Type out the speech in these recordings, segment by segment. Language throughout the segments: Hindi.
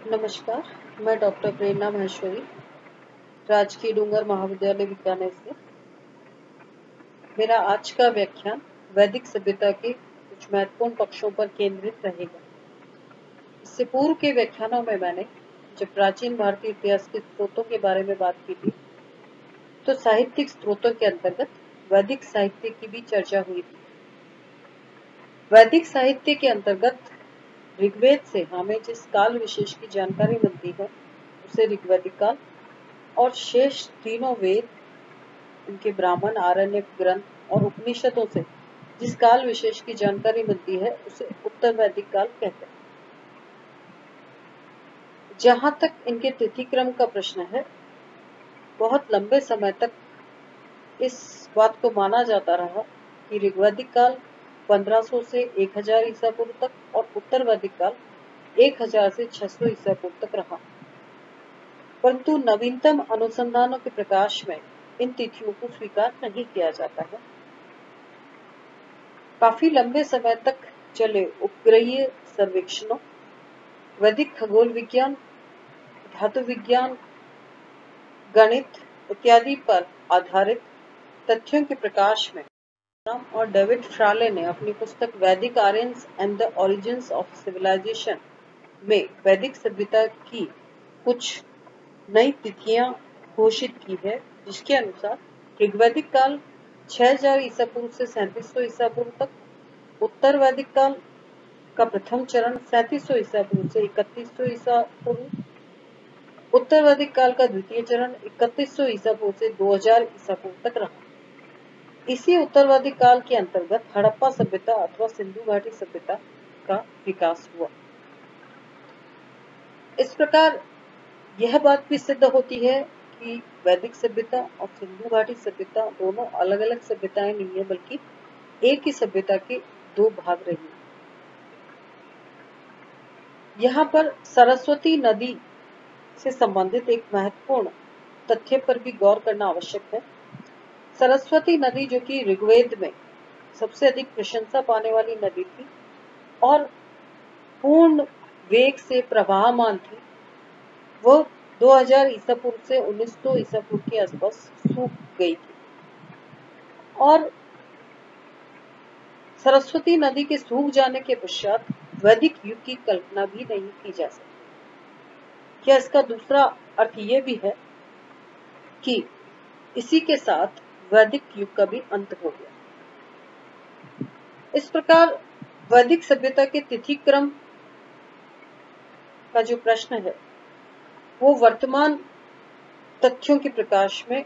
नमस्कार, मैं डॉक्टर प्रेरणा महेश्वरी, राजकीय डूंगर महाविद्यालय बीकानेर से। मेरा आज का व्याख्यान वैदिक सभ्यता के कुछ महत्वपूर्ण पक्षों पर केंद्रित रहेगा। इससे पूर्व के व्याख्यानों में मैंने जब प्राचीन भारतीय इतिहास के स्रोतों के बारे में बात की थी, तो साहित्यिक स्रोतों के अंतर्गत वैदिक साहित्य की भी चर्चा हुई थी। वैदिक साहित्य के अंतर्गत ऋग्वेद से हमें जिस काल विशेष की जानकारी मिलती है उसे ऋग्वैदिक काल, और शेष तीनों वेद, उनके ब्राह्मण, आरण्यक ग्रंथ और उपनिषदों से जिस काल विशेष की जानकारी मिलती है उसे उत्तर वैदिक काल कहते हैं। जहां तक इनके तिथि क्रम का प्रश्न है, बहुत लंबे समय तक इस बात को माना जाता रहा कि ऋग्वैदिक काल 1500 से 1000 ईसा पूर्व तक और उत्तर वैदिक काल 1000 से 600 ईसा पूर्व तक रहा। परंतु नवीनतम अनुसंधानों के प्रकाश में इन तिथियों को स्वीकार नहीं किया जाता है। काफी लंबे समय तक चले उपग्रहीय सर्वेक्षणों, वैदिक खगोल विज्ञान, धातु विज्ञान, गणित इत्यादि पर आधारित तथ्यों के प्रकाश में और डेविड फ्राले ने अपनी पुस्तक Vedic Aryans and the origins of civilisation में वैदिक सभ्यता की कुछ नई तिथियां घोषित की है, जिसके अनुसार ऋग्वैदिक काल 6000 ईसा पूर्व से 3700 ईसा पूर्व तक, उत्तर वैदिक काल का प्रथम चरण 3700 ईसा पूर्व से 3100 ईसा पूर्व, उत्तर वैदिक काल का द्वितीय चरण 3100 ईसा पूर्व से 2000 ईसा पूर्व तक रहा। इसी उत्तर वैदिक काल के अंतर्गत हड़प्पा सभ्यता अथवा सिंधु घाटी सभ्यता का विकास हुआ। इस प्रकार यह बात भी सिद्ध होती है कि वैदिक सभ्यता और सिंधु घाटी सभ्यता दोनों अलग अलग सभ्यताएं नहीं है, बल्कि एक ही सभ्यता के दो भाग रही। यहाँ पर सरस्वती नदी से संबंधित एक महत्वपूर्ण तथ्य पर भी गौर करना आवश्यक है। सरस्वती नदी, जो कि ऋग्वेद में सबसे अधिक प्रशंसा पाने वाली नदी थी और पूर्ण वेग से प्रवाहमान थी, वो 2000 ईसा पूर्व से 1900 ईसा पूर्व के आसपास सूख गई थी। और सरस्वती नदी के सूख जाने के पश्चात वैदिक युग की कल्पना भी नहीं की जा सकती। क्या इसका दूसरा अर्थ यह भी है कि इसी के साथ वैदिक युग का भी अंत हो गया। इस प्रकार वैदिक सभ्यता के तिथि क्रम का जो प्रश्न है, वो वर्तमान तथ्यों के प्रकाश में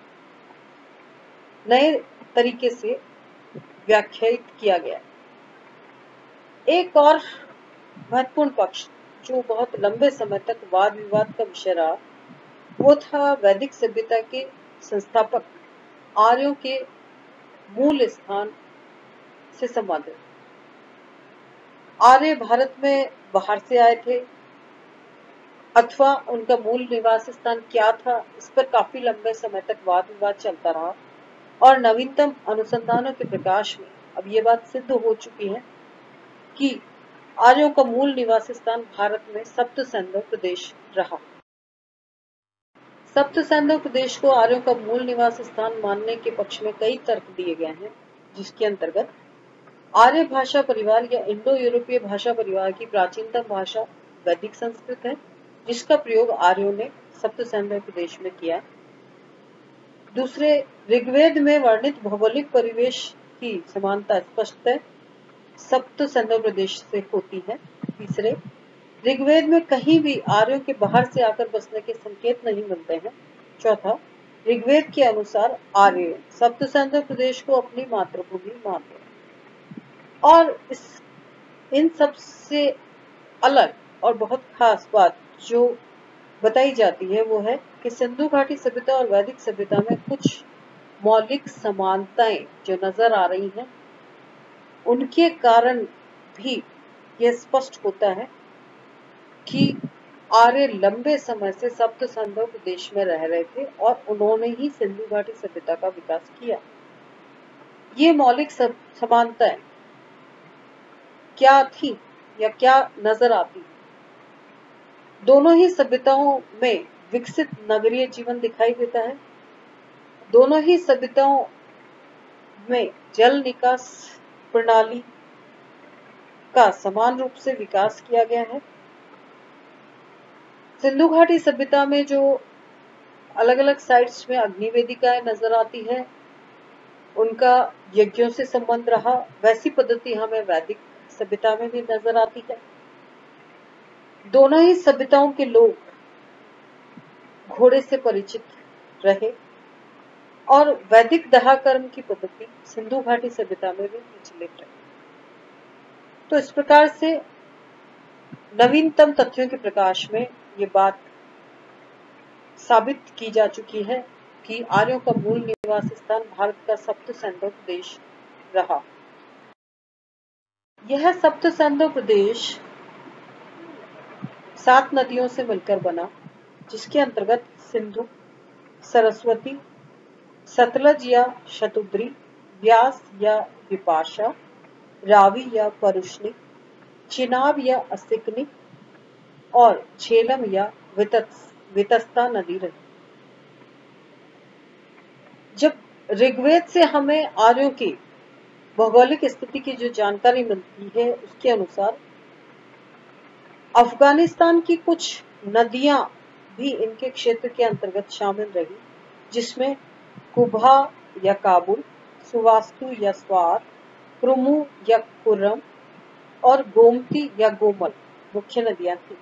नए तरीके से व्याख्यायित किया गया। एक और महत्वपूर्ण पक्ष जो बहुत लंबे समय तक वाद विवाद का विषय रहा, वो था वैदिक सभ्यता के संस्थापक आर्यों के मूल स्थान से संबंधित। आर्य भारत में बाहर से आए थे अथवा उनका मूल निवास स्थान क्या था, इस पर काफी लंबे समय तक वाद विवाद चलता रहा। और नवीनतम अनुसंधानों के प्रकाश में अब ये बात सिद्ध हो चुकी है कि आर्यों का मूल निवास स्थान भारत में सप्त सैंधव प्रदेश रहा। सप्त सैंधव प्रदेश को आर्यों का मूल निवास स्थान मानने के पक्ष में कई तर्क दिए गए हैं, जिसके अंतर्गत आर्य भाषा परिवार या इंडो यूरोपीय भाषा परिवार की प्राचीनतम भाषा वैदिक संस्कृत है, जिसका प्रयोग आर्यों ने सप्त सैंधव प्रदेश में किया। दूसरे, ऋग्वेद में वर्णित भौगोलिक परिवेश की समानता स्पष्ट है, सप्त सैंधव प्रदेश से होती है। तीसरे, ऋग्वेद में कहीं भी आर्यों के बाहर से आकर बसने के संकेत नहीं मिलते हैं। चौथा, ऋग्वेद के अनुसार आर्य सप्त सैंधव प्रदेश को अपनी मातृभूमि मानते हैं। और इन सब से अलग और बहुत खास बात जो बताई जाती है, वो है कि सिंधु घाटी सभ्यता और वैदिक सभ्यता में कुछ मौलिक समानताएं जो नजर आ रही हैं, उनके कारण भी यह स्पष्ट होता है कि आर्य लंबे समय से सप्त सैंधव प्रदेश में रह रहे थे और उन्होंने ही सिंधु घाटी सभ्यता का विकास किया। ये मौलिक समानताएं क्या थी या क्या नजर आती? दोनों ही सभ्यताओं में विकसित नगरीय जीवन दिखाई देता है। दोनों ही सभ्यताओं में जल निकास प्रणाली का समान रूप से विकास किया गया है। सिंधु घाटी सभ्यता में जो अलग अलग साइट्स में अग्नि वेदिकाएं नजर आती है, उनका यज्ञों से संबंध रहा, वैसी पद्धति हमें वैदिक सभ्यता में भी नजर आती है। दोनों ही सभ्यताओं के लोग घोड़े से परिचित रहे और वैदिक दहाकर्म की पद्धति सिंधु घाटी सभ्यता में भी प्रचलित रही। तो इस प्रकार से नवीनतम तथ्यों के प्रकाश में ये बात साबित की जा चुकी है कि आर्यों का मूल निवास स्थान भारत का सप्त सिंधु प्रदेश रहा। यह सप्त सिंधु प्रदेश 7 नदियों से मिलकर बना, जिसके अंतर्गत सिंधु, सरस्वती, सतलज या शतुद्री, व्यास या विपाशा, रावी या परुष्णी, चिनाब या असिकनी और झेलम या वितस्ता नदी रही। जब ऋग्वेद से हमें आर्यों की भौगोलिक स्थिति की जो जानकारी मिलती है, उसके अनुसार अफगानिस्तान की कुछ नदियां भी इनके क्षेत्र के अंतर्गत शामिल रही, जिसमें कुभा या काबुल, सुवास्तु या स्वार, क्रुमु या कुर्रम और गोमती या गोमल मुख्य नदियां थी।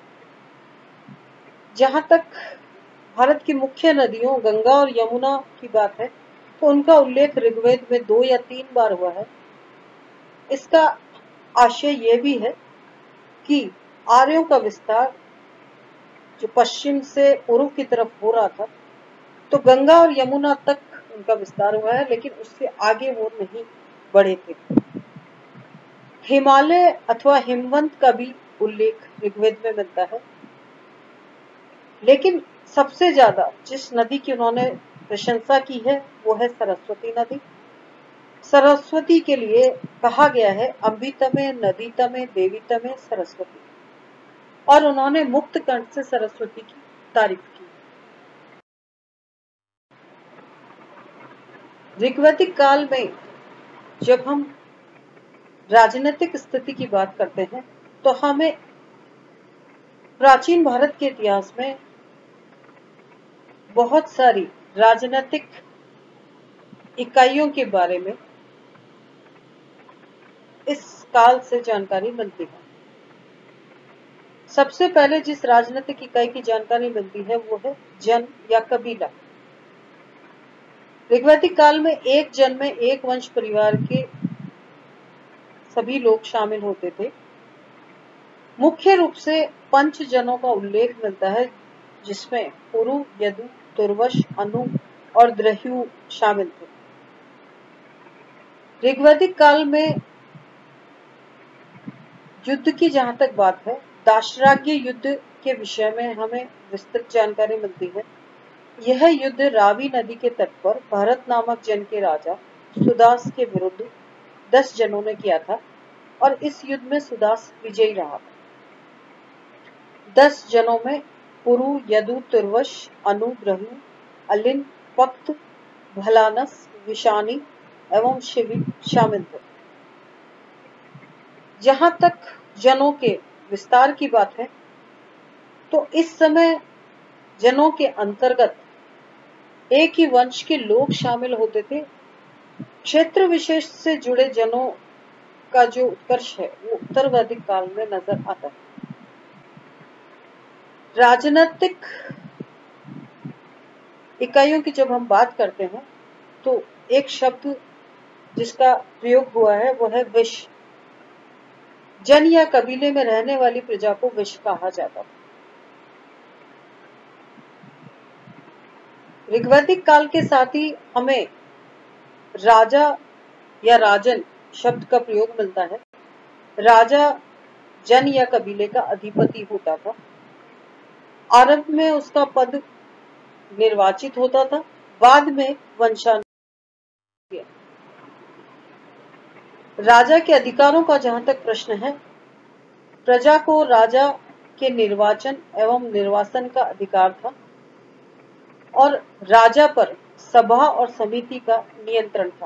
जहां तक भारत की मुख्य नदियों गंगा और यमुना की बात है, तो उनका उल्लेख ऋग्वेद में 2 या 3 बार हुआ है। इसका आशय यह भी है कि आर्यों का विस्तार जो पश्चिम से पूर्व की तरफ हो रहा था, तो गंगा और यमुना तक उनका विस्तार हुआ है, लेकिन उससे आगे वो नहीं बढ़े थे। हिमालय अथवा हिमवंत का भी उल्लेख ऋग्वेद में मिलता है, लेकिन सबसे ज्यादा जिस नदी की उन्होंने प्रशंसा की है वो है सरस्वती नदी। सरस्वती के लिए कहा गया है अम्बितमे नदीतमे देवीतमे सरस्वती, और उन्होंने मुक्त कंठ से सरस्वती की तारीफ की। ऋग्वैदिक काल में जब हम राजनीतिक स्थिति की बात करते हैं, तो हमें प्राचीन भारत के इतिहास में बहुत सारी राजनीतिक इकाइयों के बारे में इस काल से जानकारी मिलती है। सबसे पहले जिस राजनीतिक इकाई की जानकारी मिलती है वो है जन या कबीला। ऋग्वैदिक काल में एक जन में एक वंश परिवार के सभी लोग शामिल होते थे। मुख्य रूप से 5 जनों का उल्लेख मिलता है, जिसमें पुरु, यदु, तुर्वश, अनु और द्रह्यु शामिल थे। ऋग्वैदिक काल में युद्ध की जहां तक बात है, दाशराग्य युद्ध के विषय में हमें विस्तृत जानकारी मिलती है। यह युद्ध रावी नदी के तट पर भरत नामक जन के राजा सुदास के विरुद्ध 10 जनों ने किया था, और इस युद्ध में सुदास विजयी रहा था। 10 जनों में पुरु, यदु, तुर्वश, अनु, द्रह्यु, अलिन, पक्त, भलानस, विशानी एवं शिवी शामिल थे। जहां तक जनों के विस्तार की बात है, तो इस समय जनों के अंतर्गत एक ही वंश के लोग शामिल होते थे। क्षेत्र विशेष से जुड़े जनों का जो उत्कर्ष है वो उत्तर वैदिक काल में नजर आता है। राजनीतिक इकाइयों की जब हम बात करते हैं, तो एक शब्द जिसका प्रयोग हुआ है वो है विश। जन या कबीले में रहने वाली प्रजा को विश कहा जाता था। ऋग्वैदिक काल के साथ ही हमें राजा या राजन शब्द का प्रयोग मिलता है। राजा जन या कबीले का अधिपति होता था। आरंभ में उसका पद निर्वाचित होता था, बाद में वंशानुक्रम। राजा के अधिकारों का जहां तक प्रश्न है, प्रजा को राजा के निर्वाचन एवं निर्वासन का अधिकार था और राजा पर सभा और समिति का नियंत्रण था।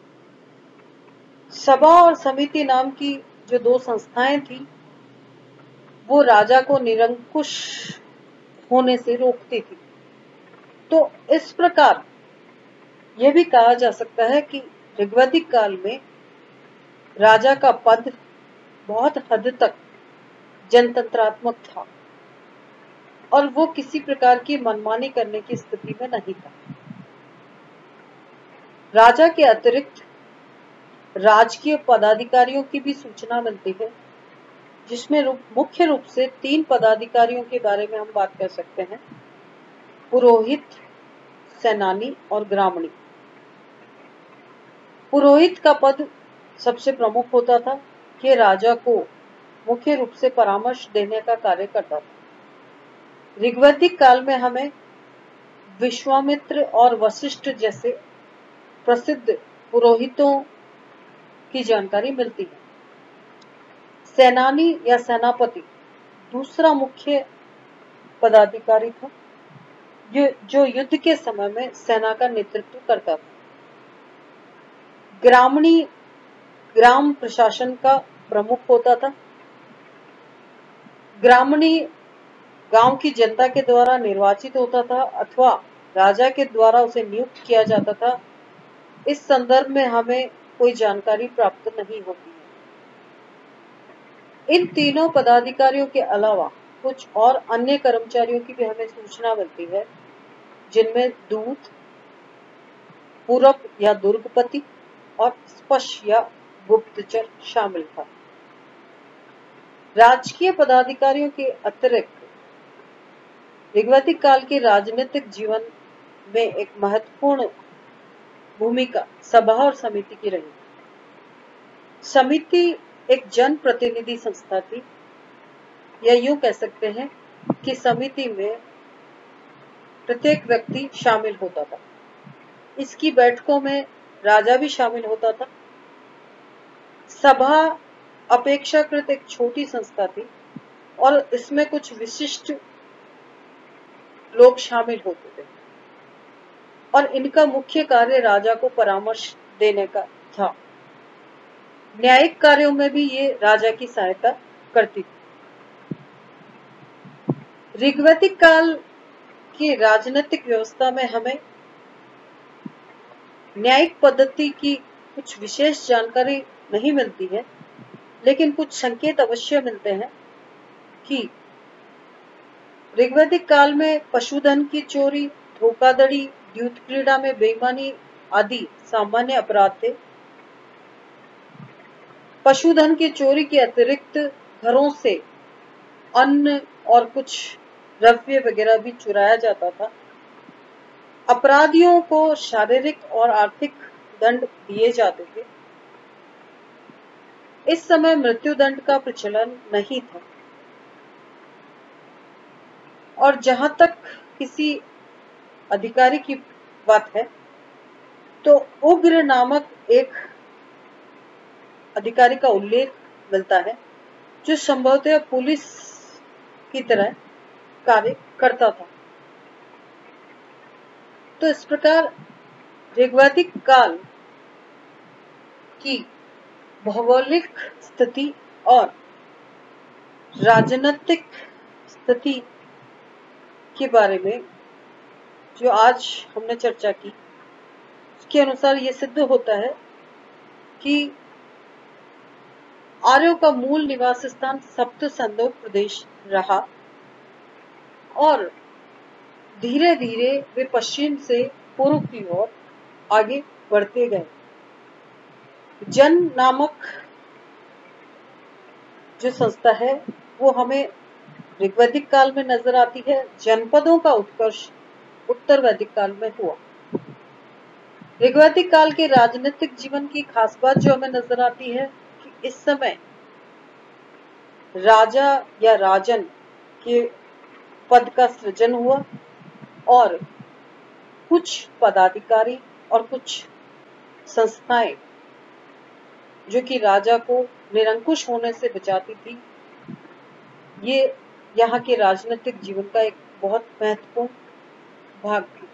सभा और समिति नाम की जो दो संस्थाएं थी वो राजा को निरंकुश होने से रोकती थी। तो इस प्रकार यह भी कहा जा सकता है कि ऋग्वैदिक काल में राजा का पद बहुत हद तक जनतंत्रात्मक था और वो किसी प्रकार की मनमानी करने की स्थिति में नहीं था। राजा के अतिरिक्त राजकीय पदाधिकारियों की भी सूचना मिलती है, जिसमें मुख्य रूप से 3 पदाधिकारियों के बारे में हम बात कर सकते हैं: पुरोहित, सेनानी और ग्रामणी। पुरोहित का पद सबसे प्रमुख होता था कि राजा को मुख्य रूप से परामर्श देने का कार्य करता था। ऋग्वैदिक काल में हमें विश्वामित्र और वशिष्ठ जैसे प्रसिद्ध पुरोहितों की जानकारी मिलती है। सेनानी या सेनापति दूसरा मुख्य पदाधिकारी था जो युद्ध के समय में सेना का नेतृत्व करता था। ग्रामणी ग्राम प्रशासन का प्रमुख होता था। ग्रामणी गांव की जनता के द्वारा निर्वाचित होता था अथवा राजा के द्वारा उसे नियुक्त किया जाता था। इस संदर्भ में हमें कोई जानकारी प्राप्त नहीं होती है। इन तीनों पदाधिकारियों के अलावा कुछ और अन्य कर्मचारियों की भी हमें सूचना मिलती है, जिनमें दूत, पूरब या दुर्गपति और स्पश या गुप्तचर शामिल था। राजकीय पदाधिकारियों के अतिरिक्त ऋग्वैदिक काल के राजनीतिक जीवन में एक महत्वपूर्ण भूमिका सभा और समिति की रही। समिति एक जन प्रतिनिधि संस्था थी, या यूं कह सकते हैं कि समिति में प्रत्येक व्यक्ति शामिल होता था। इसकी बैठकों में राजा भी शामिल होता था। सभा अपेक्षाकृत एक छोटी संस्था थी और इसमें कुछ विशिष्ट लोग शामिल होते थे और इनका मुख्य कार्य राजा को परामर्श देने का था। न्यायिक कार्यों में भी ये राजा की सहायता करती थी। ऋग्वैदिक काल की राजनीतिक व्यवस्था में हमें न्यायिक पद्धति की कुछ विशेष जानकारी नहीं मिलती है, लेकिन कुछ संकेत अवश्य मिलते हैं कि ऋग्वैदिक काल में पशुधन की चोरी, धोखाधड़ी, द्यूत क्रीड़ा में बेईमानी आदि सामान्य अपराध थे। पशुधन की चोरी के अतिरिक्त घरों से अन्न और कुछ द्रव्य वगैरह भी चुराया जाता था। अपराधियों को शारीरिक और आर्थिक दंड दिए जाते थे। इस समय मृत्युदंड का प्रचलन नहीं था और जहां तक किसी अधिकारी की बात है तो उग्र नामक एक अधिकारी का उल्लेख मिलता है, जो संभवतः पुलिस की तरह कार्य करता था। तो इस प्रकार ऋग्वैदिक काल की भौगोलिक स्थिति और राजनीतिक स्थिति के बारे में जो आज हमने चर्चा की, उसके अनुसार ये सिद्ध होता है कि आर्यों का मूल निवास स्थान सप्त संदोग प्रदेश रहा और धीरे धीरे वे पश्चिम से पूर्व की ओर आगे बढ़ते गए। जन नामक जो संस्था है वो हमें ऋग्वैदिक काल में नजर आती है। जनपदों का उत्कर्ष उत्तर वैदिक काल में हुआ। ऋग्वैदिक काल के राजनीतिक जीवन की खास बात जो हमें नजर आती है कि इस समय राजा या राजन के पद का सृजन हुआ और कुछ पदाधिकारी और कुछ संस्थाएं जो कि राजा को निरंकुश होने से बचाती थी, ये यहाँ के राजनीतिक जीवन का एक बहुत महत्वपूर्ण भाग थी।